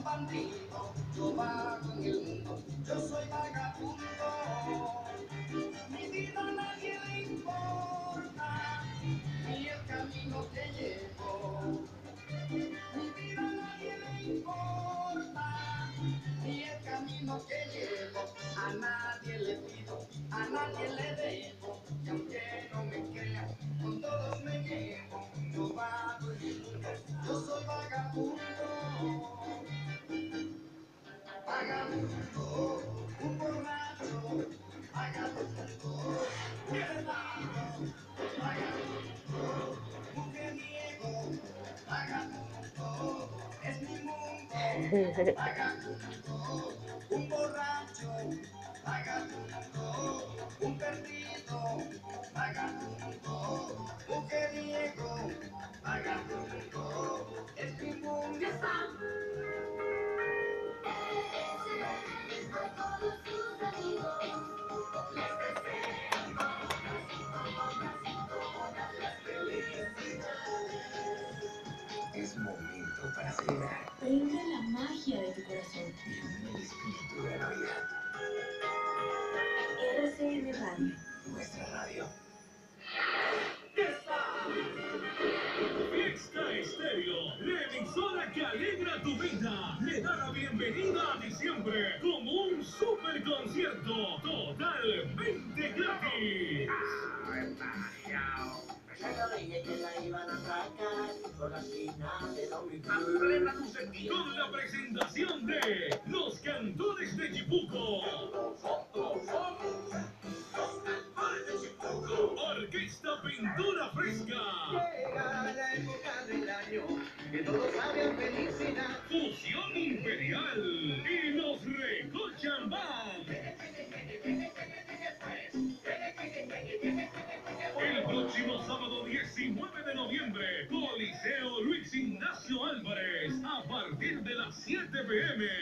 bandido, yo vago en el mundo, yo soy vagabundo. Mi vida a nadie le importa, ni el camino que llevo. Mi vida a nadie le importa, ni el camino que llevo. A nadie le pido, a nadie le debo, y aunque no me crean, con todos me llevo. Yo vago en el mundo, yo soy vagabundo. Vagabundo, un borracho, vagabundo, hermano, vagabundo, mujeriego, vagabundo, es mi mundo, vagabundo, un borracho, vagabundo, un perdido, vagabundo, mujeriego, vagabundo, es mi mundo. Es momento para celebrar. Prende la magia de tu corazón. Ilumina el espíritu de la Navidad. RCN Radio. Nuestra radio. Fiesta Estéreo, la emisora que alegra tu vida, le da la bienvenida a diciembre como un super concierto totalmente gratis. Con la presentación de Los Cantores de Chipuco. Orquesta Pintura Fresca. Llega la época del año que todos saben felicidad. Fusión Imperial y los Recochan Band. El próximo sábado 19 de noviembre, Coliseo Luis Ignacio Álvarez, a partir de las 7 p.m.